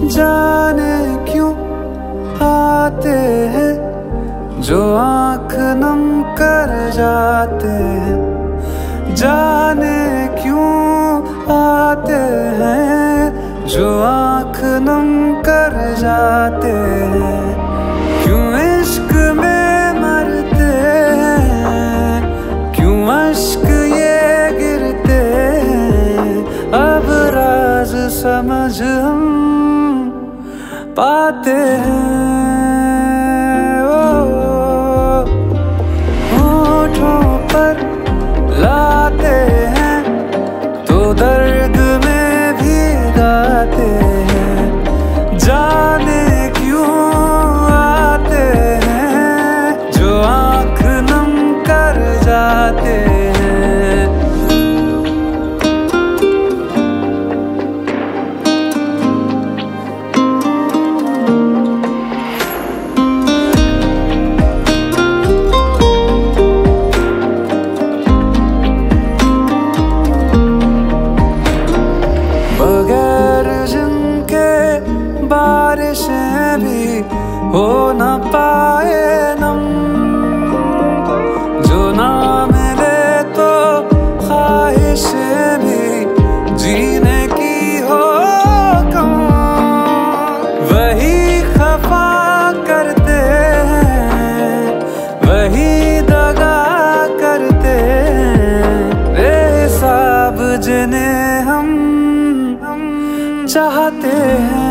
जाने क्यों आते हैं जो आँख नम कर जाते हैं, जाने क्यों आते हैं जो आँख नम कर जाते हैं। क्यों इश्क में मरते हैं, क्यों अश्क ये गिरते हैं, अब राज समझ हम पाते हैं। होठों पर लाते हैं तो दर्द में भी गाते हैं, जाने क्यों आते हैं जो आँख नम कर जाते हैं। बगैर जिनके बारिशें भी हो न पाए नम, जो ना मिले तो ख्वाहिशें भी जीने की हो कम, वही खफा करते हैं, वही दगा करते हैं, बेहिसाब जिन्हें हम चाहते हैं।